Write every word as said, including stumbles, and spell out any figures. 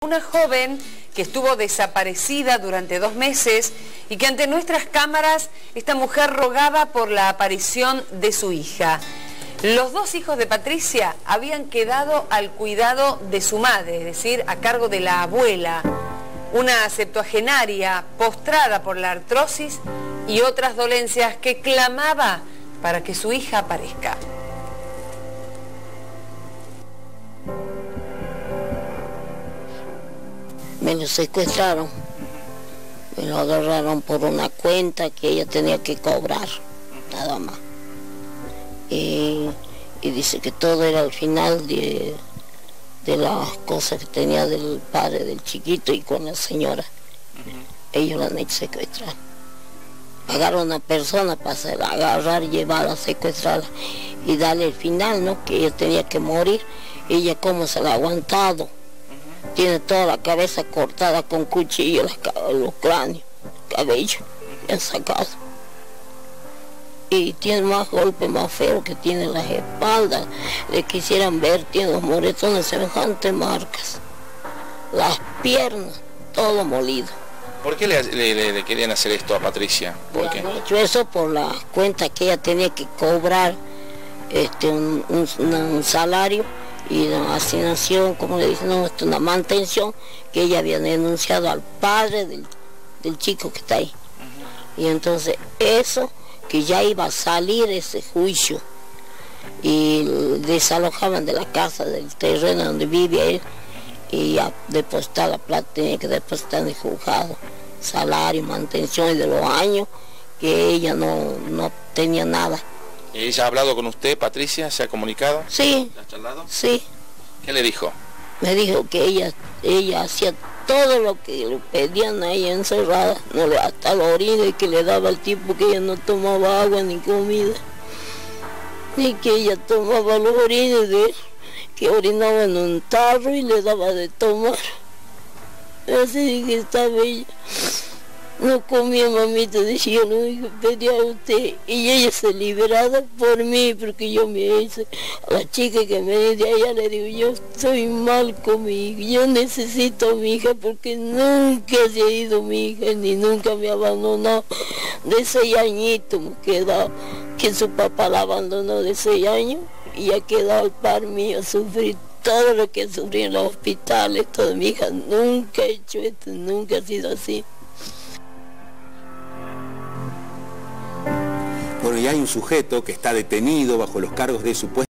Una joven que estuvo desaparecida durante dos meses y que ante nuestras cámaras esta mujer rogaba por la aparición de su hija. Los dos hijos de Patricia habían quedado al cuidado de su madre, es decir, a cargo de la abuela, una septuagenaria postrada por la artrosis y otras dolencias que clamaba para que su hija aparezca. Me lo secuestraron, me lo agarraron por una cuenta que ella tenía que cobrar, nada más. Y, y dice que todo era al final de, de las cosas que tenía del padre del chiquito y con la señora. Uh-huh. Ellos la han hecho secuestrar. Pagaron a una persona para hacerla, agarrar, llevarla, secuestrarla y darle el final, ¿no? Que ella tenía que morir. Ella cómo se la ha aguantado. Tiene toda la cabeza cortada con cuchillo, los, los cráneos, cabello, le han sacado. Y tiene más golpes más feos que tiene las espaldas. Le quisieran ver, tiene los moretones semejantes marcas. Las piernas, todo molido. ¿Por qué le, le, le querían hacer esto a Patricia? ¿Por qué? Han hecho eso por la cuenta que ella tenía que cobrar este, un, un, un salario y una asignación, como le dicen, no, esto, una mantención que ella había denunciado al padre del, del chico que está ahí. Uh-huh. Y entonces eso, que ya iba a salir ese juicio y desalojaban de la casa, del terreno donde vive él, y a depositar la plata tenía que depositar en el juzgado, salario, mantención, y de los años que ella no, no tenía nada. ¿Ella ha hablado con usted, Patricia? ¿Se ha comunicado? Sí. ¿La ha charlado? Sí. ¿Qué le dijo? Me dijo que ella ella hacía todo lo que le pedían a ella encerrada, no le, hasta la orina y que le daba el tipo que ella no tomaba agua ni comida, y que ella tomaba los orines de él, que orinaba en un tarro y le daba de tomar. Así que estaba ella. No comía, mamita, decía, yo no pedía a usted, y ella se liberaba por mí, porque yo me hice, a la chica que me dio de allá le digo, yo estoy mal con mi hija, yo necesito a mi hija, porque nunca se ha ido mi hija, ni nunca me ha abandonado, de seis añitos me quedado, que su papá la abandonó de seis años, y ha quedado al par mío a sufrir todo lo que sufrí en los hospitales, toda mi hija nunca ha hecho esto, nunca ha sido así. Bueno, y hay un sujeto que está detenido bajo los cargos de supuesto